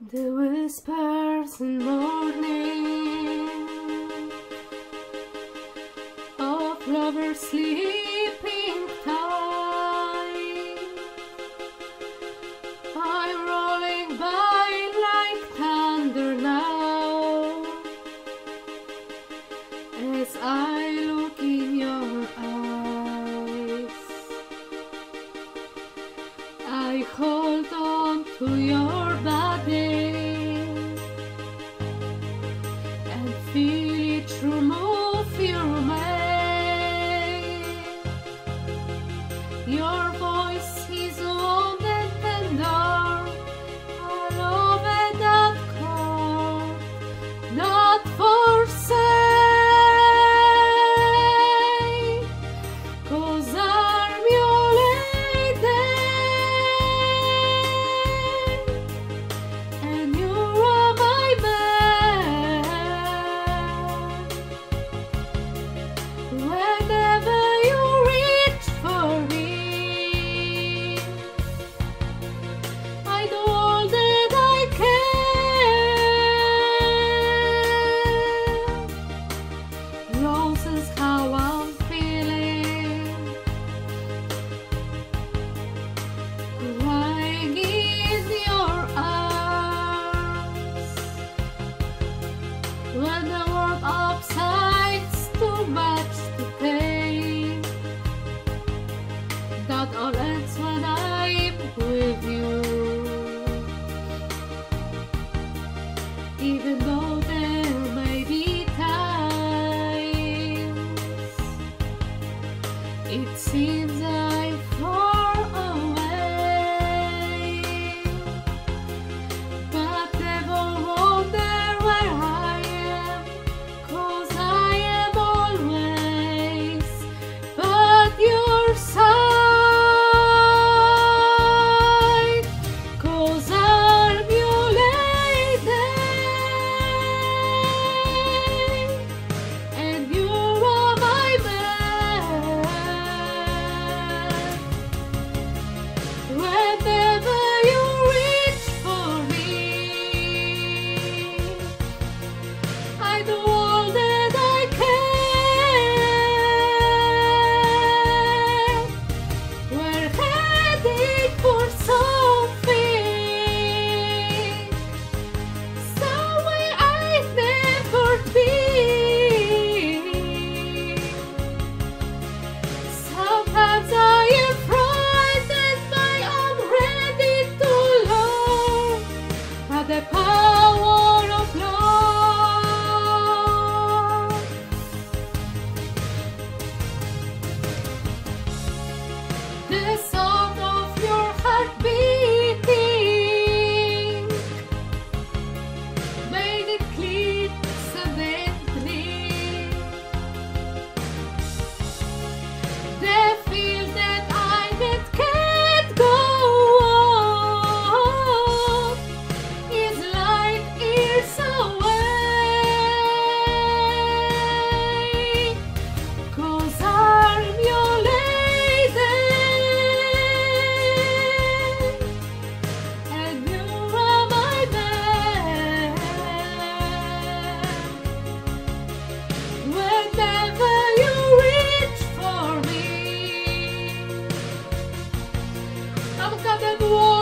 The whispers in morning of lovers sleeping time, I'm rolling by like thunder now, as I look in your eyes. I hold on to your body and feel it remove your mane. Your voice is warm and tender. I love it at core, not for say, 'cause I'm your lady. Whenever you reach for me, I do all that I can. Rose is how I'm feeling, lying in your arms. When the world upsides too much to take, that all ends when I'm with you. Even though there may be times it seems I'm far away, but never wonder where I am, 'cause I am always by your side, 'cause I'm your lady and you are my man. Whenever you reach for me, I do all that I can. We're heading for something, somewhere I've never been. Sometimes I am frightened by I'm ready to learn about the power of love. The sound of your heart beating made it clear suddenly. The feel that I that can't go on is like years away, 'cause I'm your lady and you are my man. Whenever you reach for me, I'm coming.